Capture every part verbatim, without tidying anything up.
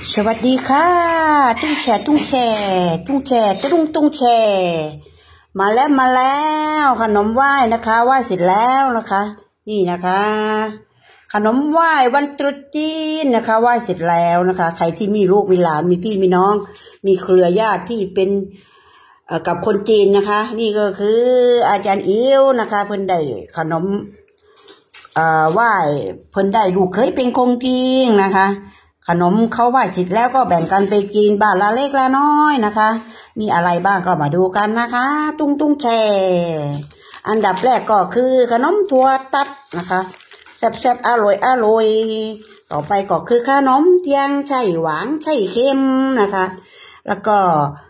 สวัสดีค่ะตุ้งแช่ตุ้งแช่ตุ้งแช่ตุ้งตุ้งแช่มาแล้วมาแล้วขนมไหว้นะคะไหว้เสร็จแล้วนะคะนี่นะคะขนมไหว้วันตรุษจีนนะคะไหว้เสร็จแล้วนะคะใครที่มีลูกมีหลานมีพี่มีน้องมีเครือญาติที่เป็นกับคนจีนนะคะนี่ก็คืออาจารย์อิ๋วนะคะเพิ่นได้ขนมไหว้เพิ่นได้ลูกเคยเป็นคงจีนนะคะขนมเขาไหว้เสร็จแล้วก็แบ่งกันไปกินบ้านละเล็กละน้อยนะคะมีอะไรบ้างก็มาดูกันนะคะตุ้งตุ้งแช่อันดับแรกก็คือขนมถั่วตัดนะคะแซ่บๆอร่อยอร่อยต่อไปก็คือขนมเทียงไช่หวานไช่เค็มนะคะแล้วก็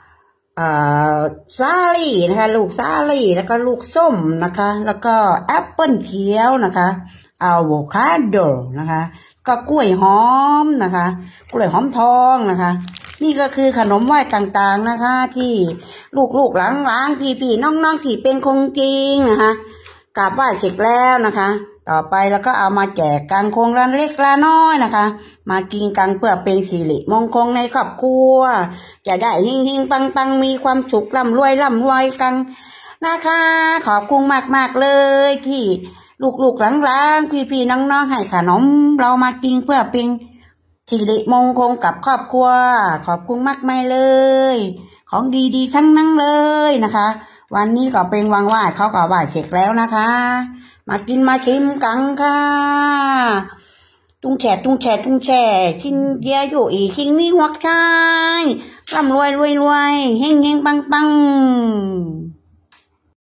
ซาลี่นะคะลูกซาลี่แล้วก็ลูกส้มนะคะแล้วก็แอปเปิ้ลเขียวนะคะอะโวคาโดนะคะก็กล้วยหอมนะคะกล้วยหอมทองนะคะนี่ก็คือขนมไหว้ต่างๆนะคะที่ลูกๆหลานๆพี่ๆน้องๆที่เป็นคงจริงนะคะกราบไหว้เสร็จแล้วนะคะต่อไปแล้วก็เอามาแจกกันคงละเล็กละน้อยนะคะมากินกันเพื่อเป็นสิริมงคลในครอบครัวจะได้หิ่งหิ่งปังปังมีความสุขร่ำรวยร่ำรวยกันนะคะขอบคุณมากๆเลยที่ลูกๆหลานๆพี่ๆน้องๆให้ขนมเรามากินเพื่อเป็นสิริมงคลกับครอบครัวขอบคุณมากมายเลยของดีๆทั้งนั้นเลยนะคะวันนี้ก็เป็นวันไหว้เขาก็ไหว้เสร็จแล้วนะคะมากินมาชิมกันค่ะตุ้งแช่ตุ้งแช่ตุ้งแช่ชิ้นเดียวอยู่อีกชิ้นนี้หัวใจร่ำรวยรวยรวยเฮงเฮงปังปัง